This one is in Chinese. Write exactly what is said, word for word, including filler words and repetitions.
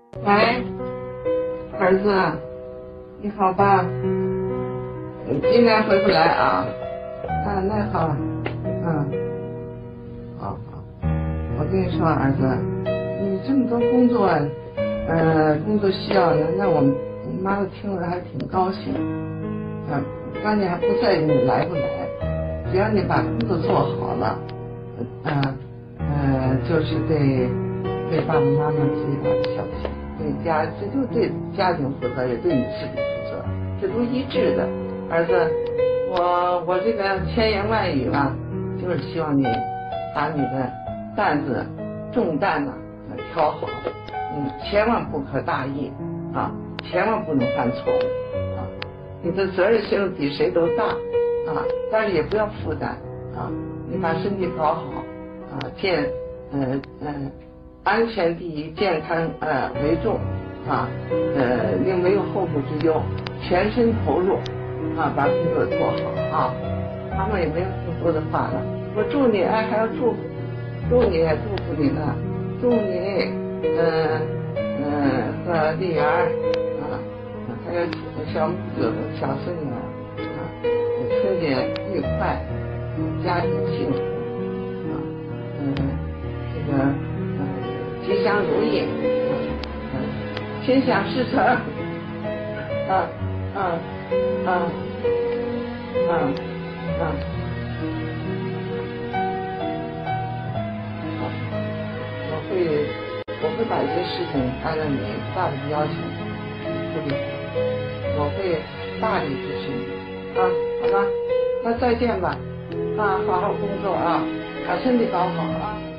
喂，儿子，你好吧？你今天回不来啊？啊，那好，嗯，好好。我跟你说，儿子，你这么多工作，呃，工作需要的，那我你妈妈听了还挺高兴。啊，关键还不在于你来不来，只要你把工作做好了，呃呃，就是对对爸爸妈妈最大的孝心。对家，这就对家庭负责，也对你自己负责，这都一致的。儿子，我我这个千言万语吧，就是希望你把你的担子重担呢、啊、挑好，嗯，千万不可大意啊，千万不能犯错误啊。你的责任心比谁都大啊，但是也不要负担啊。你把身体搞好啊，健，呃呃。安全第一，健康呃为重啊，呃又没有后顾之忧，全身投入啊，把工作做好啊。妈妈也没有更多的话了，我祝你哎还要祝福，祝你祝福你呢，祝你呃呃和丽媛啊，还有小母子和小孙女啊，春节愉快，家庭幸福啊，嗯、呃、这个。吉祥如意，嗯，心想事成，嗯嗯嗯嗯嗯，好，我会我会把一些事情按照你大的要求处理，我会大力支持你，啊，好吧，那再见吧，啊，好好工作啊，把身体搞好啊。